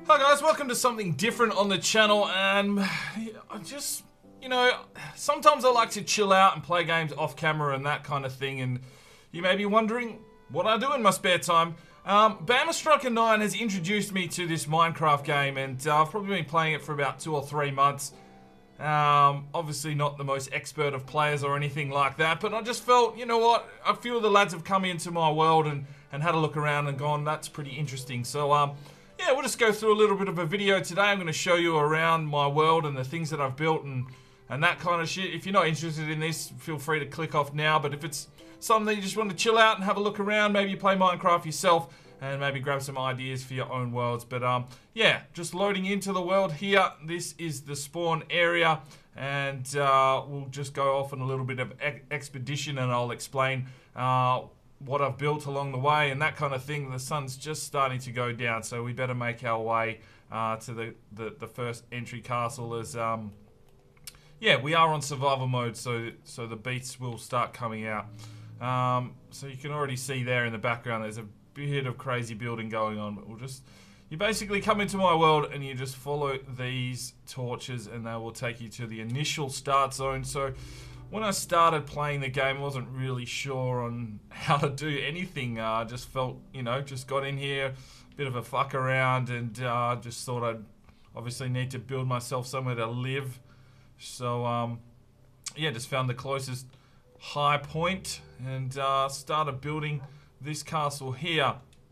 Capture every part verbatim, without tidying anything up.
Hi guys, welcome to something different on the channel, and I just, you know, sometimes I like to chill out and play games off camera and that kind of thing, and you may be wondering what I do in my spare time. Um, Bama Striker nine has introduced me to this Minecraft game, and uh, I've probably been playing it for about two or three months. Um, obviously not the most expert of players or anything like that, but I just felt, you know what, a few of the lads have come into my world and, and had a look around and gone, that's pretty interesting. So, um, yeah, we'll just go through a little bit of a video today. I'm going to show you around my world and the things that I've built and, and that kind of shit. If you're not interested in this, feel free to click off now, but if it's something that you just want to chill out and have a look around, maybe you play Minecraft yourself, and maybe grab some ideas for your own worlds. But um, yeah, just loading into the world here. This is the spawn area, and uh, we'll just go off on a little bit of ex expedition, and I'll explain uh, what I've built along the way and that kind of thing. The sun's just starting to go down, so we better make our way uh, to the, the the first entry castle. As um, yeah, we are on survival mode, so so the beats will start coming out. Um, so you can already see there in the background, there's a bit of crazy building going on, but we'll just, you basically come into my world and you just follow these torches and they will take you to the initial start zone. So when I started playing the game, I wasn't really sure on how to do anything. I uh, just felt, you know, just got in here, bit of a fuck around, and uh, just thought I'd obviously need to build myself somewhere to live. So um, yeah, just found the closest high point and uh, started building this castle here.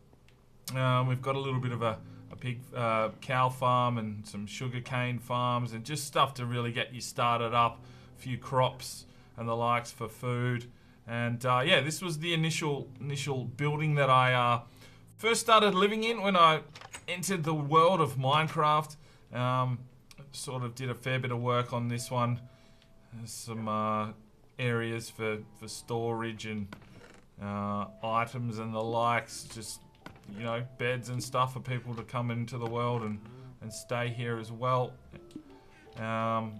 Um, we've got a little bit of a, a pig uh, cow farm and some sugarcane farms and just stuff to really get you started up. A few crops and the likes for food. And uh, yeah, this was the initial initial building that I uh, first started living in when I entered the world of Minecraft. Um, sort of did a fair bit of work on this one. There's some uh, areas for, for storage and Uh, items and the likes, just, you know, beds and stuff for people to come into the world and, and stay here as well. Um,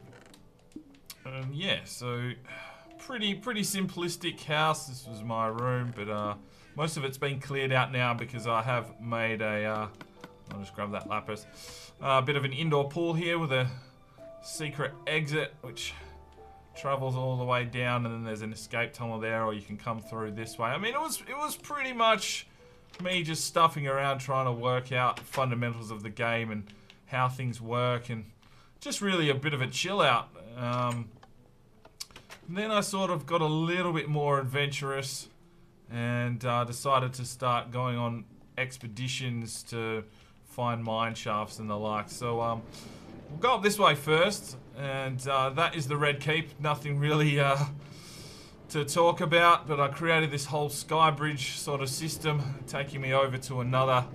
and yeah, so pretty pretty simplistic house. This was my room, but uh, most of it's been cleared out now because I have made a, uh, I'll just grab that lapis, a uh, bit of an indoor pool here with a secret exit, which travels all the way down, and then there's an escape tunnel there, or you can come through this way. I mean, it was it was pretty much me just stuffing around trying to work out fundamentals of the game and how things work, and just really a bit of a chill out. Um, then I sort of got a little bit more adventurous and uh, decided to start going on expeditions to find mine shafts and the like. So um, we'll go up this way first, and uh, that is the Red Keep. Nothing really uh, to talk about, but I created this whole sky bridge sort of system, taking me over to another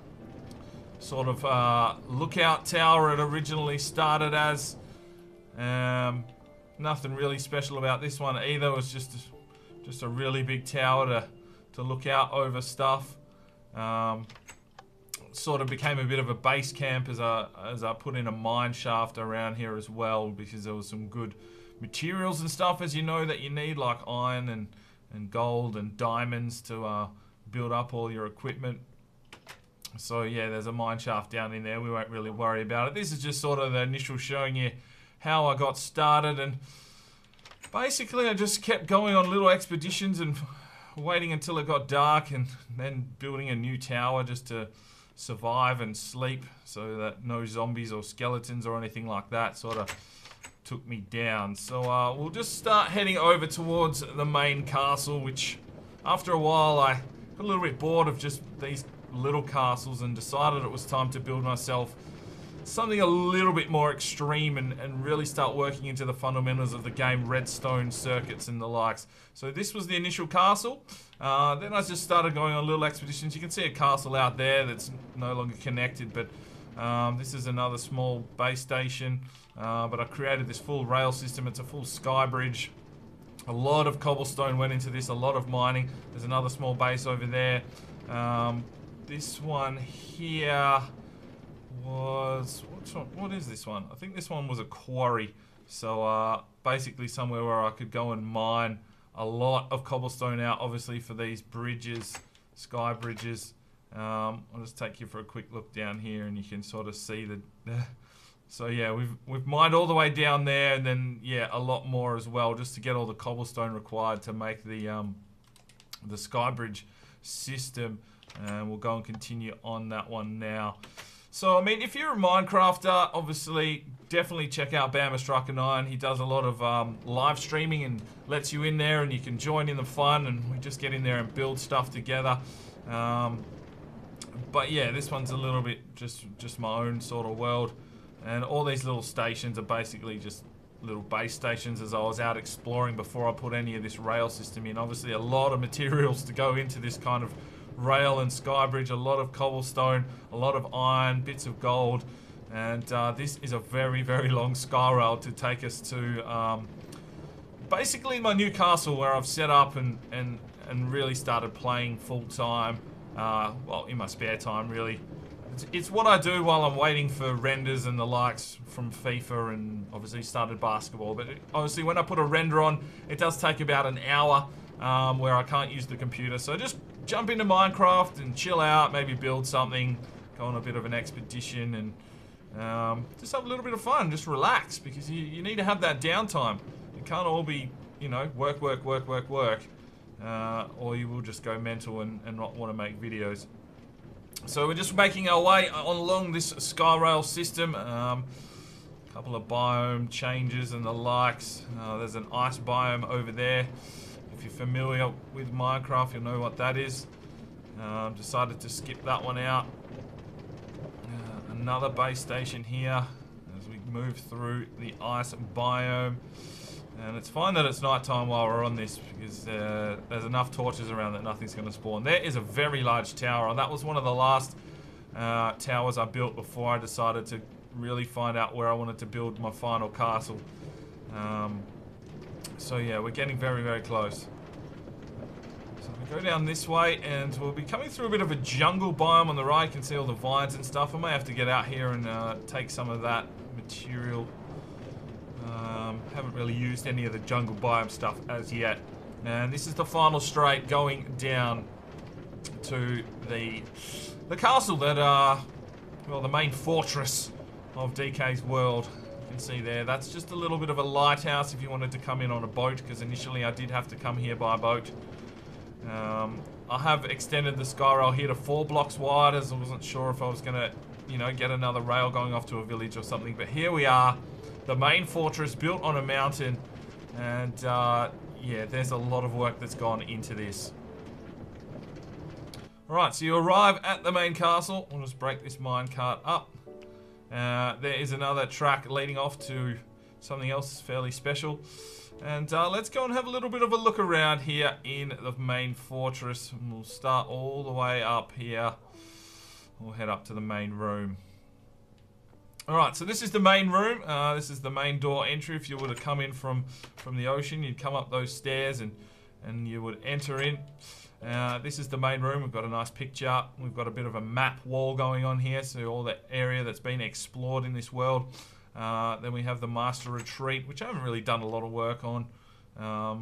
sort of uh, lookout tower it originally started as. Um, nothing really special about this one either. It was just, just a really big tower to, to look out over stuff. Um, sort of became a bit of a base camp as I as I put in a mine shaft around here as well, because there was some good materials and stuff, as you know, that you need, like iron and and gold and diamonds to uh, build up all your equipment. So yeah, there's a mine shaft down in there. We won't really worry about it. This is just sort of the initial showing you how I got started, and basically I just kept going on little expeditions and waiting until it got dark, and then building a new tower just to survive and sleep, so that no zombies or skeletons or anything like that sort of took me down. So uh, we'll just start heading over towards the main castle, which after a while I got a little bit bored of just these little castles and decided it was time to build myself something a little bit more extreme and, and really start working into the fundamentals of the game, redstone circuits and the likes. So this was the initial castle. Uh, then I just started going on little expeditions. You can see a castle out there that's no longer connected, but um, this is another small base station. Uh, but I created this full rail system. It's a full sky bridge. A lot of cobblestone went into this, a lot of mining. There's another small base over there. Um, this one here was, what's one, what is this one? I think this one was a quarry. So uh, basically somewhere where I could go and mine a lot of cobblestone out, obviously for these bridges, sky bridges. Um, I'll just take you for a quick look down here, and you can sort of see the. So yeah, we've we've mined all the way down there, and then yeah, a lot more as well, just to get all the cobblestone required to make the um, the sky bridge system. And we'll go and continue on that one now. So I mean, if you're a Minecrafter, obviously definitely check out Bama Striker nine. He does a lot of um, live streaming and lets you in there, and you can join in the fun, and we just get in there and build stuff together. Um, but yeah, this one's a little bit just just my own sort of world. And all these little stations are basically just little base stations as I was out exploring before I put any of this rail system in. Obviously a lot of materials to go into this kind of rail and sky bridge, a lot of cobblestone, a lot of iron, bits of gold. And uh, this is a very, very long sky rail to take us to um, basically my new castle, where I've set up and, and, and really started playing full time. Uh, well, in my spare time, really. It's what I do while I'm waiting for renders and the likes from FIFA, and obviously started basketball. But it, obviously when I put a render on, it does take about an hour um, where I can't use the computer. So just jump into Minecraft and chill out, maybe build something, go on a bit of an expedition, and um, just have a little bit of fun. Just relax, because you, you need to have that downtime. It can't all be, you know, work, work, work, work, work. Uh, or you will just go mental and, and not want to make videos. So we're just making our way on along this sky rail system. Um, a couple of biome changes and the likes. Uh, there's an ice biome over there. If you're familiar with Minecraft, you'll know what that is. Um, decided to skip that one out. Uh, another base station here as we move through the ice biome. And it's fine that it's nighttime while we're on this, because uh, there's enough torches around that nothing's going to spawn. There is a very large tower, and that was one of the last uh, towers I built before I decided to really find out where I wanted to build my final castle. Um, so yeah, we're getting very, very close. So we go down this way, and we'll be coming through a bit of a jungle biome on the right. You can see all the vines and stuff. I may have to get out here and uh, take some of that material. Um, haven't really used any of the jungle biome stuff as yet. And this is the final straight going down to the the castle that, uh, well, the main fortress of D K's world. You can see there, that's just a little bit of a lighthouse if you wanted to come in on a boat, because initially I did have to come here by boat. Um, I have extended the sky rail here to four blocks wide, as I wasn't sure if I was going to, you know, get another rail going off to a village or something. But here we are. The main fortress built on a mountain, and uh, yeah, there's a lot of work that's gone into this. Alright, so you arrive at the main castle. We'll just break this minecart up. Uh, there is another track leading off to something else fairly special. And uh, let's go and have a little bit of a look around here in the main fortress. And we'll start all the way up here. We'll head up to the main room. Alright, so this is the main room. Uh, this is the main door entry. If you were to come in from, from the ocean, you'd come up those stairs and, and you would enter in. Uh, this is the main room. We've got a nice picture. We've got a bit of a map wall going on here, so all the area that's been explored in this world. Uh, then we have the master retreat, which I haven't really done a lot of work on. Um,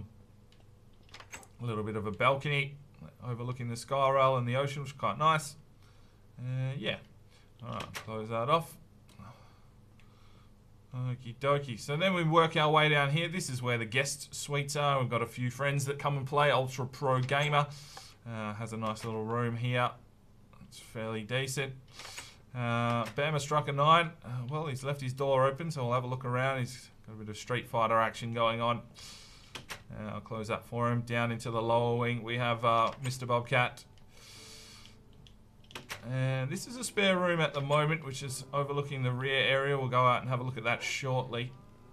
a little bit of a balcony overlooking the sky rail and the ocean, which is quite nice. Uh, yeah. Alright, close that off. Okie dokie. So then we work our way down here. This is where the guest suites are. We've got a few friends that come and play. Ultra Pro Gamer uh, has a nice little room here. It's fairly decent. Uh, Bama Striker nine. Uh, well, he's left his door open, so we'll have a look around. He's got a bit of Street Fighter action going on. Uh, I'll close that for him. Down into the lower wing, we have uh, Mister Bobcat. And this is a spare room at the moment, which is overlooking the rear area. We'll go out and have a look at that shortly.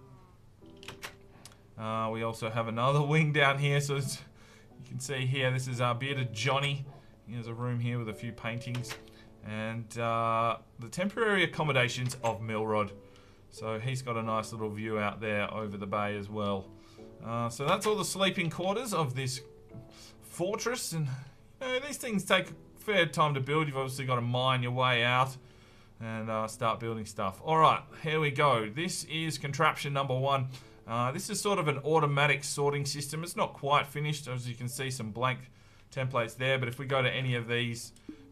Uh, we also have another wing down here. So it's, you can see here, this is our bearded Johnny. He has a room here with a few paintings. And uh, the temporary accommodations of Milrod. So he's got a nice little view out there over the bay as well. Uh, so that's all the sleeping quarters of this fortress. And you know, these things take fair time to build. You've obviously got to mine your way out and uh, start building stuff. Alright, here we go. This is contraption number one. Uh, this is sort of an automatic sorting system. It's not quite finished. As you can see, some blank templates there. But if we go to any of these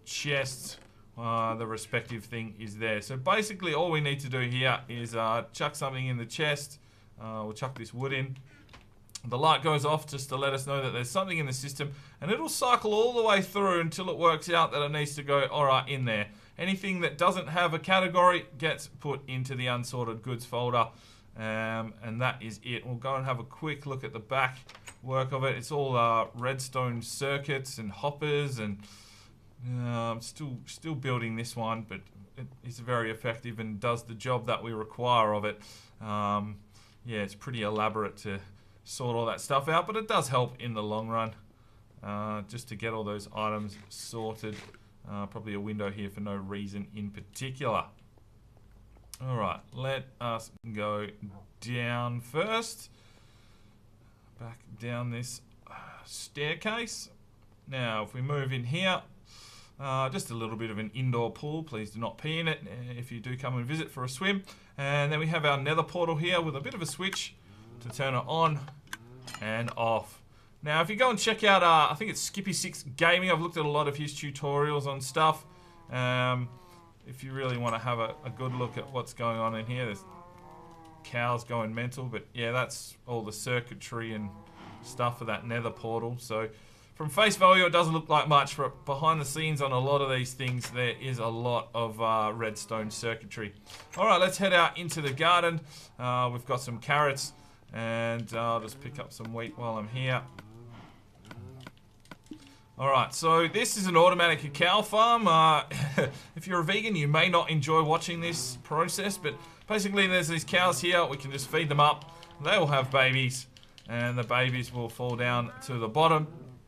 chest, uh, the respective thing is there. So basically all we need to do here is uh, chuck something in the chest. Uh, we'll chuck this wood in. The light goes off just to let us know that there's something in the system, and it'll cycle all the way through until it works out that it needs to go, alright, in there. Anything that doesn't have a category gets put into the unsorted goods folder, um, and that is it. We'll go and have a quick look at the back work of it. It's all uh, redstone circuits and hoppers, and uh, I'm still, still building this one, but it is very effective and does the job that we require of it. Um, yeah, it's pretty elaborate to sort all that stuff out, but it does help in the long run, uh, just to get all those items sorted. Uh, probably a window here for no reason in particular. Alright, let us go down first. Back down this uh, staircase. Now, if we move in here, uh, just a little bit of an indoor pool. Please do not pee in it if you do come and visit for a swim. And then we have our nether portal here with a bit of a switch to turn it on and off. Now, if you go and check out, uh, I think it's Skippy six Gaming, I've looked at a lot of his tutorials on stuff. Um, if you really want to have a, a good look at what's going on in here, there's cows going mental, but yeah, that's all the circuitry and stuff for that nether portal. So, from face value, it doesn't look like much, but behind the scenes on a lot of these things, there is a lot of uh, redstone circuitry. Alright, let's head out into the garden. Uh, we've got some carrots. And uh, I'll just pick up some wheat while I'm here. Alright, so this is an automatic cacao farm. Uh, if you're a vegan, you may not enjoy watching this process, but basically there's these cows here. We can just feed them up. They will have babies, and the babies will fall down to the bottom.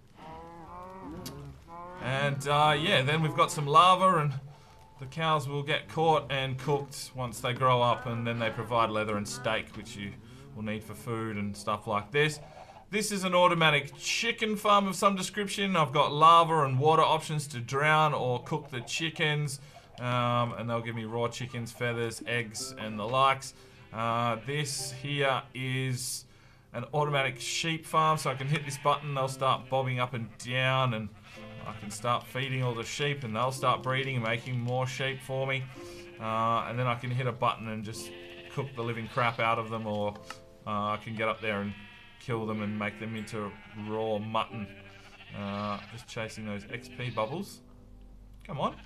And uh, yeah, then we've got some lava, and the cows will get caught and cooked once they grow up, and then they provide leather and steak, which you will need for food and stuff like this. This is an automatic chicken farm of some description. I've got lava and water options to drown or cook the chickens, um, and they'll give me raw chickens, feathers, eggs, and the likes. Uh, this here is an automatic sheep farm, so I can hit this button, they'll start bobbing up and down, and I can start feeding all the sheep, and they'll start breeding and making more sheep for me. Uh, and then I can hit a button and just cook the living crap out of them, or Uh, I can get up there and kill them and make them into raw mutton. Uh, just chasing those X P bubbles. Come on.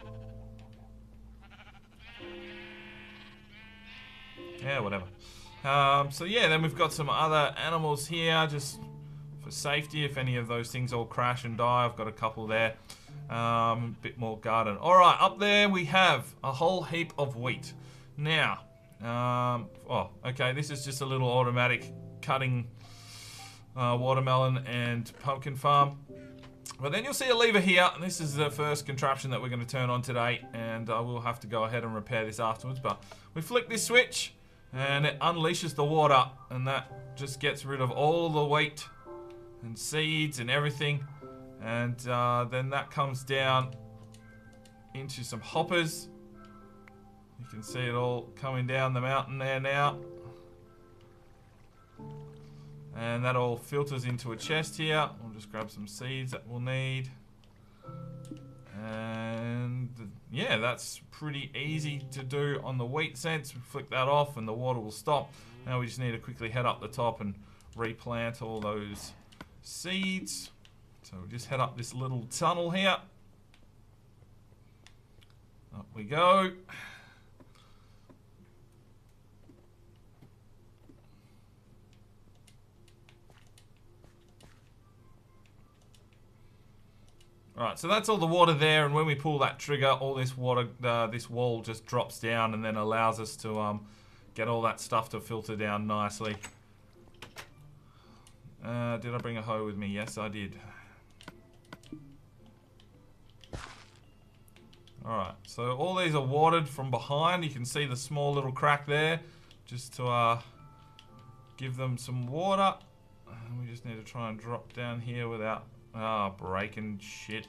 Yeah, whatever. Um, so yeah, then we've got some other animals here, just for safety. If any of those things all crash and die, I've got a couple there. Um, bit more garden. Alright, up there we have a whole heap of wheat. Now, Um, oh, okay, this is just a little automatic cutting uh, watermelon and pumpkin farm. But then you'll see a lever here, and this is the first contraption that we're going to turn on today, and I will have to go ahead and repair this afterwards. But we flick this switch, and it unleashes the water, and that just gets rid of all the wheat and seeds and everything. And uh, then that comes down into some hoppers. You can see it all coming down the mountain there now. And that all filters into a chest here. We'll just grab some seeds that we'll need. And yeah, that's pretty easy to do on the wheat sense. We flick that off and the water will stop. Now we just need to quickly head up the top and replant all those seeds. So we'll just head up this little tunnel here. Up we go. Alright, so that's all the water there, and when we pull that trigger, all this water, uh, this wall just drops down and then allows us to um, get all that stuff to filter down nicely. Uh, did I bring a hoe with me? Yes, I did. Alright, so all these are watered from behind. You can see the small little crack there, just to uh, give them some water. And we just need to try and drop down here without Ah, oh, breaking shit.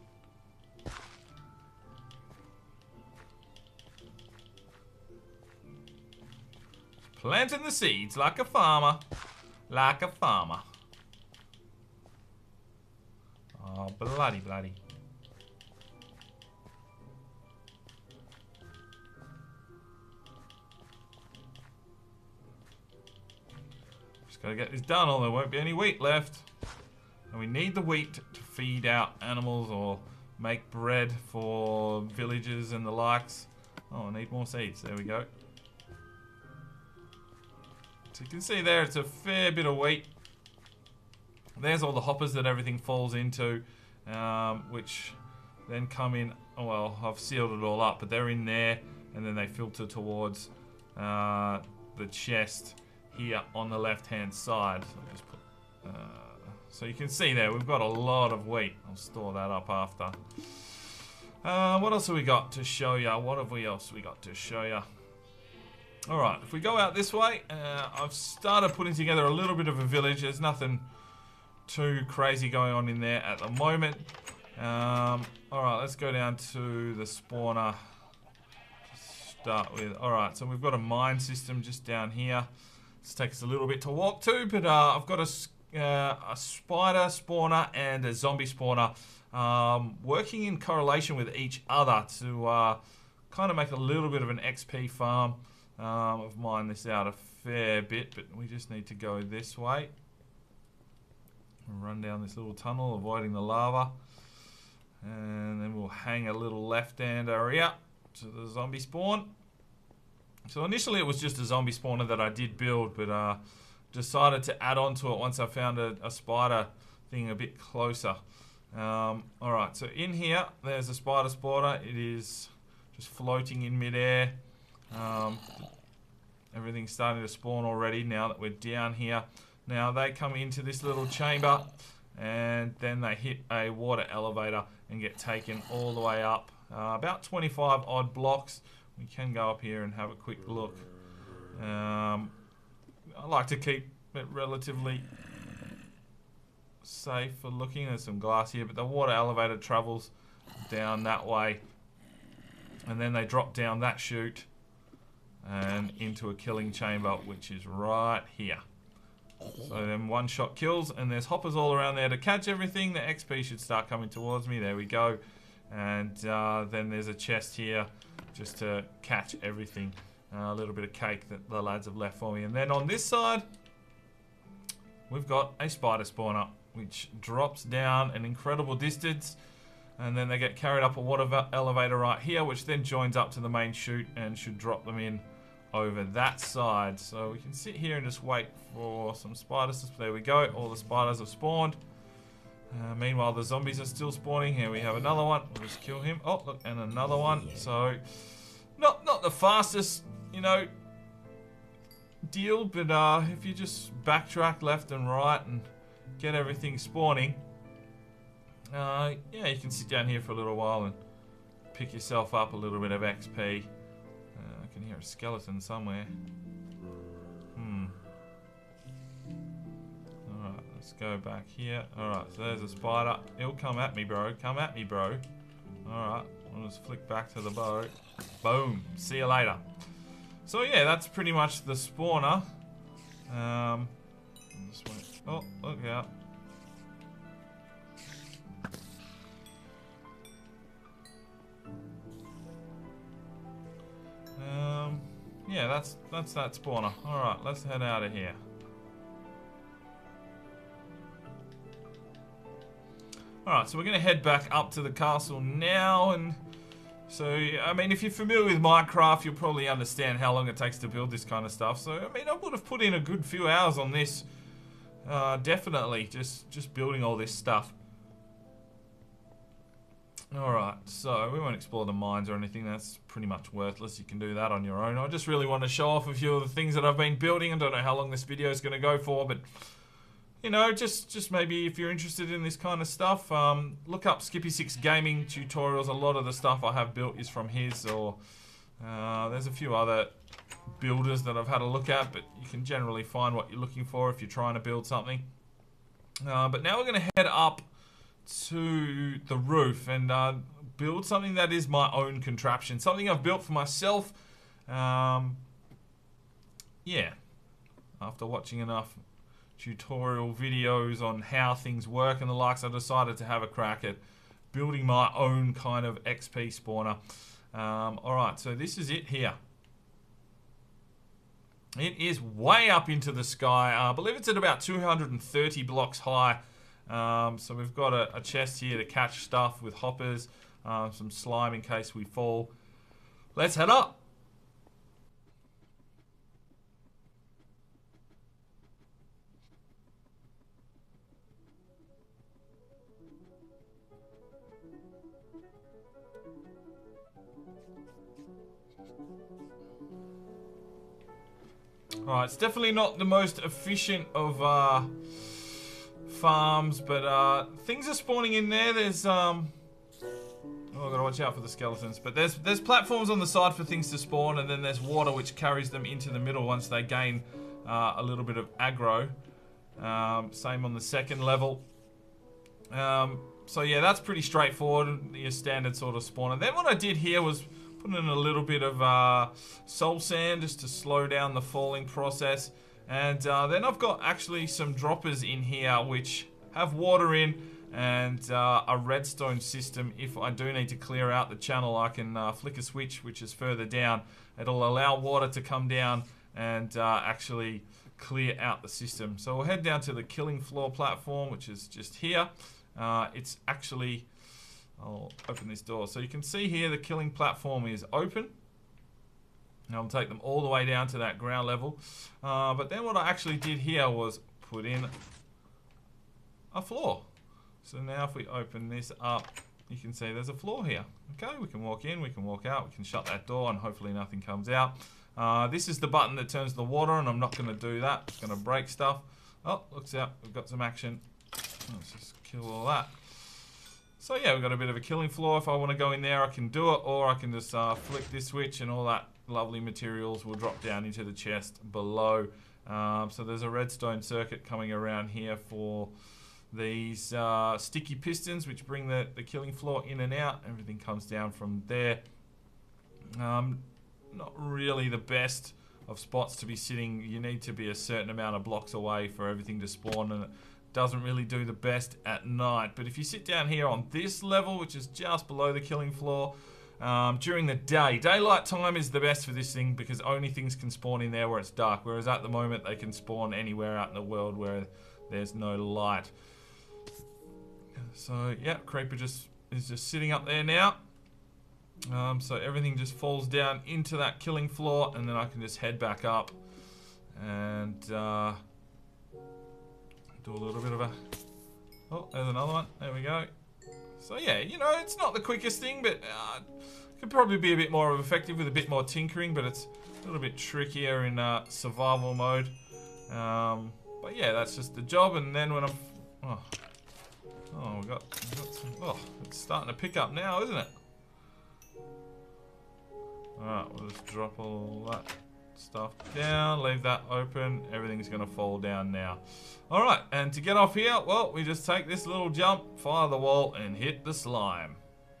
Planting the seeds like a farmer. Like a farmer. Oh, bloody, bloody. Just gotta get this done or there won't be any wheat left. And we need the wheat to feed out animals or make bread for villages and the likes. Oh, I need more seeds. There we go. So you can see there it's a fair bit of wheat. There's all the hoppers that everything falls into, um, which then come in. Oh, well, I've sealed it all up, but they're in there, and then they filter towards uh, the chest here on the left-hand side. So, I'll just put, uh, so you can see there, we've got a lot of wheat. I'll store that up after. Uh, what else have we got to show you? What have we else we got to show you? All right, if we go out this way, uh, I've started putting together a little bit of a village. There's nothing too crazy going on in there at the moment. Um, Alright, let's go down to the spawner to start with. Alright, so we've got a mine system just down here. This takes a little bit to walk to, but uh, I've got a, uh, a spider spawner and a zombie spawner um, working in correlation with each other to uh, kind of make a little bit of an X P farm. Um, I've mined this out a fair bit, but we just need to go this way. Run down this little tunnel, avoiding the lava. And then we'll hang a little left-hander here to the zombie spawn. So initially it was just a zombie spawner that I did build, but uh, decided to add on to it once I found a, a spider thing a bit closer. Um, Alright, so in here, there's a spider spawner. It is just floating in midair. Um, everything's starting to spawn already now that we're down here. Now they come into this little chamber and then they hit a water elevator and get taken all the way up. Uh, about twenty-five odd blocks. We can go up here and have a quick look. Um, I like to keep it relatively safe for looking. There's some glass here, but the water elevator travels down that way. And then they drop down that chute and into a killing chamber, which is right here. So then one shot kills, and there's hoppers all around there to catch everything. The X P should start coming towards me. There we go. And uh, then there's a chest here just to catch everything. Uh, a little bit of cake that the lads have left for me. And then on this side, we've got a spider spawner, which drops down an incredible distance. And then they get carried up a water elevator right here, which then joins up to the main chute and should drop them in over that side. So we can sit here and just wait for some spiders. There we go. All the spiders have spawned. Uh, meanwhile, the zombies are still spawning. Here we have another one. We'll just kill him. Oh, look, and another one. So not not the fastest, you know, deal, but uh, if you just backtrack left and right and get everything spawning, uh, yeah, you can sit down here for a little while and pick yourself up a little bit of X P. I can hear a skeleton somewhere. Hmm. Alright, let's go back here. Alright, so there's a spider. It'll come at me, bro. Come at me, bro. Alright, I'll just flick back to the boat. Boom. See you later. So yeah, that's pretty much the spawner. Um, just wait. Oh, look out. Um, yeah, that's that's that spawner. Alright, let's head out of here. Alright, so we're going to head back up to the castle now, and so, I mean, if you're familiar with Minecraft, you'll probably understand how long it takes to build this kind of stuff. So, I mean, I would have put in a good few hours on this, uh, definitely, just, just building all this stuff. Alright, so we won't explore the mines or anything. That's pretty much worthless. You can do that on your own. I just really want to show off a few of the things that I've been building. I don't know how long this video is going to go for, but, you know, just, just maybe if you're interested in this kind of stuff, um, look up Skippy six Gaming tutorials. A lot of the stuff I have built is from his, or uh, there's a few other builders that I've had a look at, but you can generally find what you're looking for if you're trying to build something. Uh, but now we're going to head up to the roof and uh, build something that is my own contraption, something I've built for myself. Um, yeah, after watching enough tutorial videos on how things work and the likes, I decided to have a crack at building my own kind of X P spawner. Um, Alright, so this is it here. It is way up into the sky. Uh, I believe it's at about two hundred thirty blocks high. Um, so we've got a, a chest here to catch stuff with hoppers, uh, some slime in case we fall. Let's head up. Alright, it's definitely not the most efficient of uh, farms, but uh, things are spawning in there. There's, um... oh, I've got to watch out for the skeletons. But there's there's platforms on the side for things to spawn, and then there's water which carries them into the middle once they gain uh, a little bit of aggro. Um, same on the second level. Um, so yeah, that's pretty straightforward, your standard sort of spawn. And then what I did here was put in a little bit of uh, soul sand just to slow down the falling process. And uh, then I've got actually some droppers in here which have water in, and uh, a redstone system. If I do need to clear out the channel, I can uh, flick a switch which is further down. It'll allow water to come down and uh, actually clear out the system. So we'll head down to the killing floor platform, which is just here. Uh, it's actually... I'll open this door. So you can see here the killing platform is open. Now I'll take them all the way down to that ground level. Uh, but then what I actually did here was put in a floor. So now if we open this up, you can see there's a floor here. Okay, we can walk in, we can walk out, we can shut that door, and hopefully nothing comes out. Uh, this is the button that turns the water on. I'm not going to do that. It's going to break stuff. Oh, looks out. We've got some action. Let's just kill all that. So yeah, we've got a bit of a killing floor. If I want to go in there, I can do it, or I can just uh, flick this switch and all that lovely materials will drop down into the chest below. Um, so there's a redstone circuit coming around here for these uh, sticky pistons, which bring the, the killing floor in and out. Everything comes down from there. Um, not really the best of spots to be sitting. You need to be a certain amount of blocks away for everything to spawn, and it doesn't really do the best at night. But if you sit down here on this level, which is just below the killing floor, um, during the day, daylight time is the best for this thing because only things can spawn in there where it's dark, whereas at the moment they can spawn anywhere out in the world where there's no light. So yeah, creeper just is just sitting up there now. Um, so everything just falls down into that killing floor, and then I can just head back up and uh, do a little bit of a... Oh, there's another one. There we go. So yeah, you know, it's not the quickest thing, but uh, could probably be a bit more effective with a bit more tinkering, but it's a little bit trickier in uh, survival mode. Um, but yeah, that's just the job. And then when I'm... Oh, oh we got, we got some... Oh, it's starting to pick up now, isn't it? Alright, we'll just drop all that stuff down, leave that open, everything's going to fall down now. Alright, and to get off here, well, we just take this little jump, fire the wall, and hit the slime.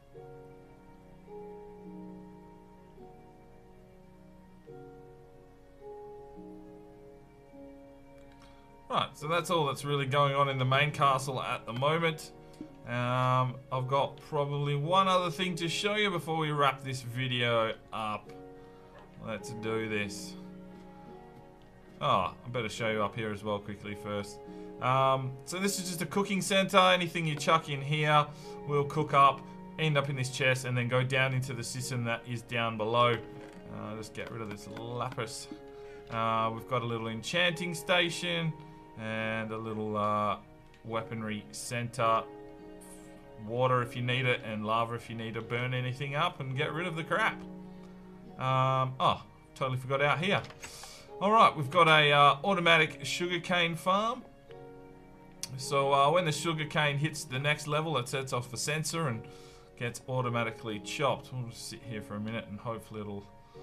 Right, so that's all that's really going on in the main castle at the moment. Um, I've got probably one other thing to show you before we wrap this video up. Let's do this. Oh, I better show you up here as well quickly first. Um, so this is just a cooking center. Anything you chuck in here will cook up, end up in this chest, and then go down into the system that is down below. Uh, just get rid of this lapis. Uh, we've got a little enchanting station and a little uh, weaponry center. Water if you need it, and lava if you need to burn anything up and get rid of the crap. Um, oh, totally forgot out here. Alright, we've got a uh, automatic sugarcane farm. So uh, when the sugarcane hits the next level, it sets off a sensor and gets automatically chopped. We'll just sit here for a minute and hopefully it'll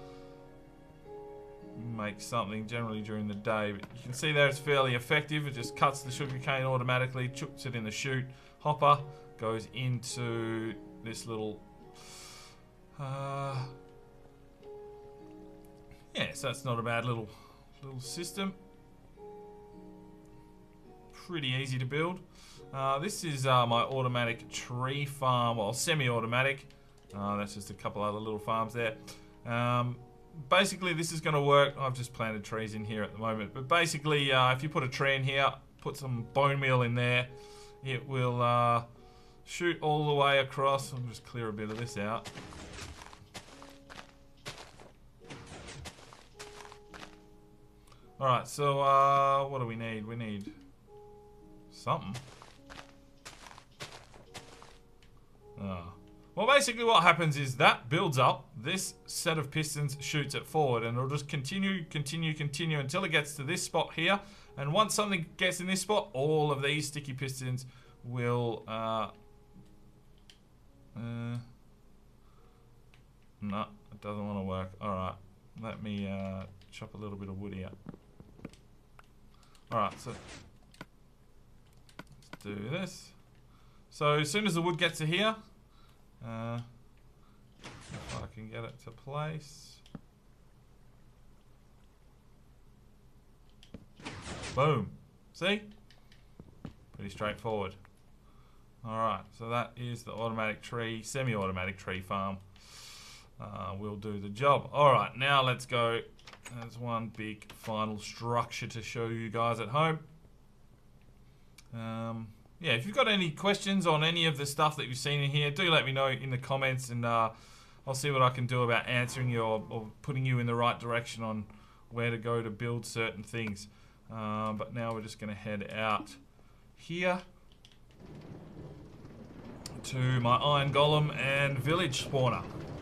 make something generally during the day. But you can see there it's fairly effective. It just cuts the sugarcane automatically, chucks it in the chute. Hopper goes into this little... Uh, yeah, so that's not a bad little, little system. Pretty easy to build. Uh, this is uh, my automatic tree farm, well, semi-automatic. Uh, that's just a couple other little farms there. Um, basically this is going to work. I've just planted trees in here at the moment, but basically uh, if you put a tree in here, put some bone meal in there, it will uh, shoot all the way across. I'll just clear a bit of this out. Alright, so uh, what do we need? We need something. Oh. Well, basically what happens is that builds up. This set of pistons shoots it forward, and it'll just continue, continue, continue until it gets to this spot here. And once something gets in this spot, all of these sticky pistons will... Uh, uh, no, it doesn't want to work. Alright, let me uh, chop a little bit of wood here. Alright, so let's do this. So as soon as the wood gets to here, uh, if I can get it to place. Boom. See? Pretty straightforward. Alright, so that is the automatic tree, semi-automatic tree farm. Uh, will do the job. Alright, now let's go. There's one big final structure to show you guys at home. Um, yeah, if you've got any questions on any of the stuff that you've seen in here, do let me know in the comments, and uh, I'll see what I can do about answering you or, or putting you in the right direction on where to go to build certain things. Um, but now we're just going to head out here to my iron golem and village spawner.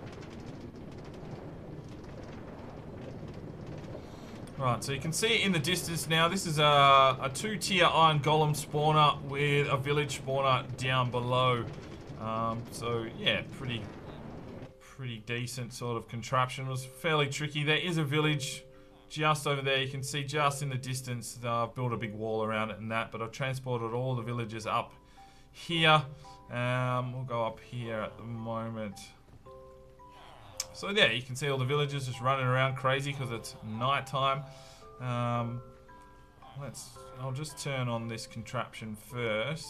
Right, so you can see in the distance now, this is a, a two-tier iron golem spawner with a village spawner down below. Um, so yeah, pretty pretty decent sort of contraption. It was fairly tricky. There is a village just over there. You can see just in the distance, uh, I've built a big wall around it and that, but I've transported all the villagers up here. Um, we'll go up here at the moment. So yeah, you can see all the villagers just running around crazy because it's night time. Um, let's. I'll just turn on this contraption first.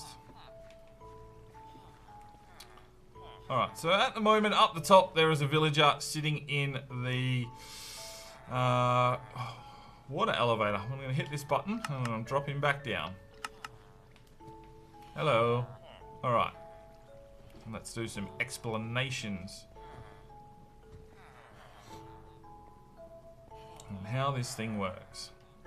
All right. So at the moment, up the top, there is a villager sitting in the uh, water elevator. I'm going to hit this button and I'm dropping back down. Hello. All right. Let's do some explanations on how this thing works.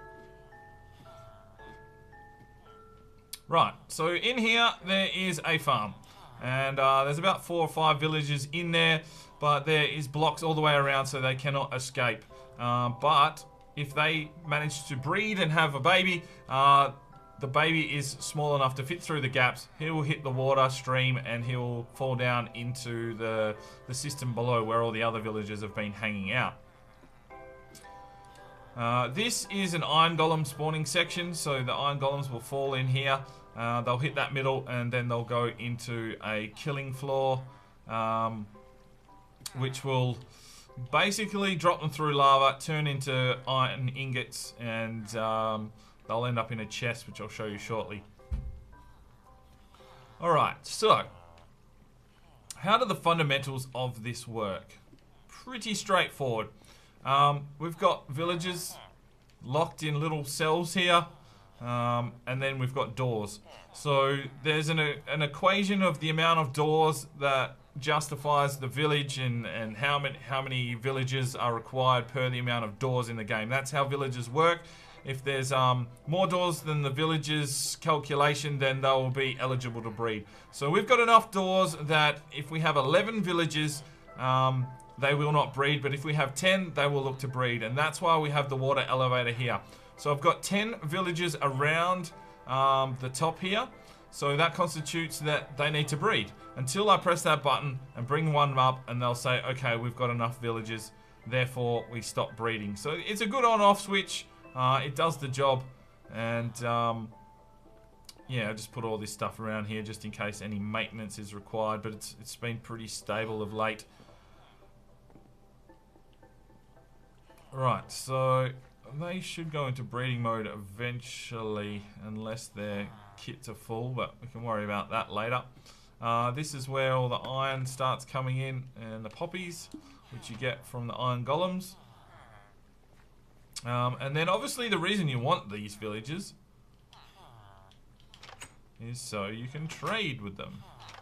Right, so in here there is a farm, and uh, there's about four or five villagers in there, but there is blocks all the way around so they cannot escape. Uh, but if they manage to breed and have a baby, uh, the baby is small enough to fit through the gaps. He will hit the water stream and he will fall down into the, the system below where all the other villagers have been hanging out. Uh, this is an iron golem spawning section, so the iron golems will fall in here. Uh, they'll hit that middle and then they'll go into a killing floor, um, which will basically drop them through lava, turn into iron ingots, and um, they'll end up in a chest, which I'll show you shortly. Alright, so how do the fundamentals of this work? Pretty straightforward. Um, we've got villagers locked in little cells here, um, and then we've got doors. So there's an, an equation of the amount of doors that justifies the village and, and how many, how many villagers are required per the amount of doors in the game. That's how villagers work. If there's um, more doors than the villagers' calculation, then they will be eligible to breed. So we've got enough doors that if we have eleven villagers, um, they will not breed, but if we have ten, they will look to breed, and that's why we have the water elevator here. So I've got ten villagers around um, the top here, so that constitutes that they need to breed. Until I press that button and bring one up, and they'll say, okay, we've got enough villagers, therefore we stop breeding. So it's a good on-off switch. Uh, it does the job, and um, yeah, I just put all this stuff around here just in case any maintenance is required, but it's, it's been pretty stable of late. Right, so they should go into breeding mode eventually, unless their kits are full, but we can worry about that later. Uh, this is where all the iron starts coming in, and the poppies, which you get from the iron golems. Um, and then obviously the reason you want these villages is so you can trade with them.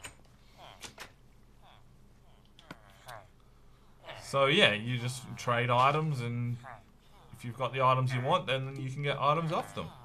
So yeah, you just trade items, and if you've got the items you want, then you can get items off them.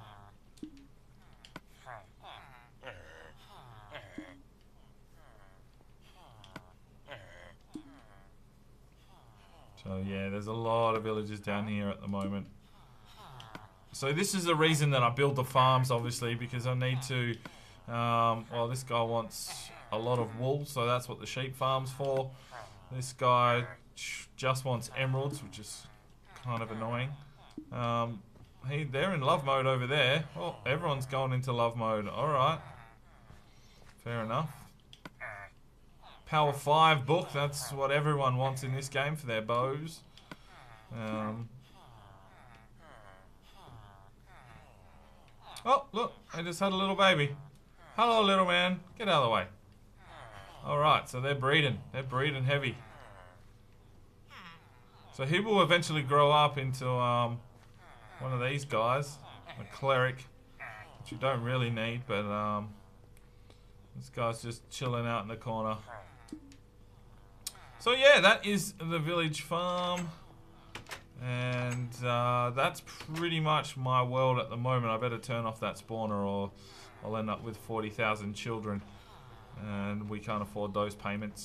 So yeah, there's a lot of villages down here at the moment. So this is the reason that I build the farms, obviously, because I need to, um, well, this guy wants a lot of wool, so that's what the sheep farm's for. This guy just wants emeralds, which is kind of annoying. Um, he, they're in love mode over there. Oh, everyone's going into love mode. Alright. Fair enough. Power five book, that's what everyone wants in this game for their bows. Um, oh, look, I just had a little baby. Hello, little man. Get out of the way. Alright, so they're breeding. They're breeding heavy. So he will eventually grow up into um, one of these guys, a cleric, which you don't really need, but um, this guy's just chilling out in the corner. So yeah, that is the village farm, and uh, that's pretty much my world at the moment. I better turn off that spawner or I'll end up with forty thousand children, and we can't afford those payments.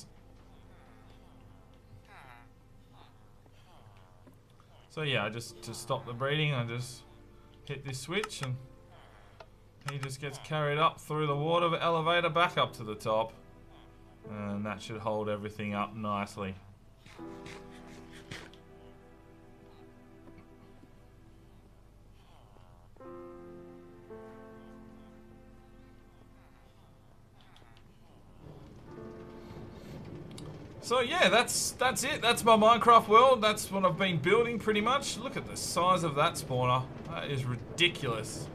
So yeah, I just, to stop the breeding, I just hit this switch and he just gets carried up through the water elevator back up to the top. And that should hold everything up nicely. So yeah, that's that's it. That's my Minecraft world. That's what I've been building pretty much. Look at the size of that spawner. That is ridiculous.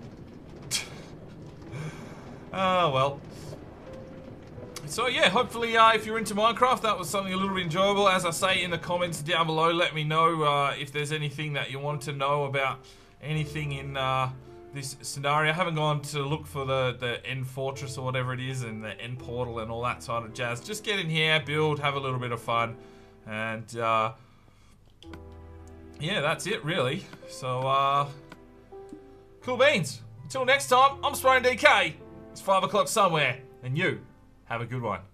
Oh well. So yeah, hopefully uh, if you're into Minecraft, that was something a little bit enjoyable. As I say in the comments down below, let me know uh, if there's anything that you want to know about anything in uh, this scenario. I haven't gone to look for the, the end fortress or whatever it is and the end portal and all that sort of jazz. Just get in here, build, have a little bit of fun, and uh, yeah, that's it really. So uh, cool beans. Until next time, I'm Sparring D K. It's five o'clock somewhere, and you have a good one.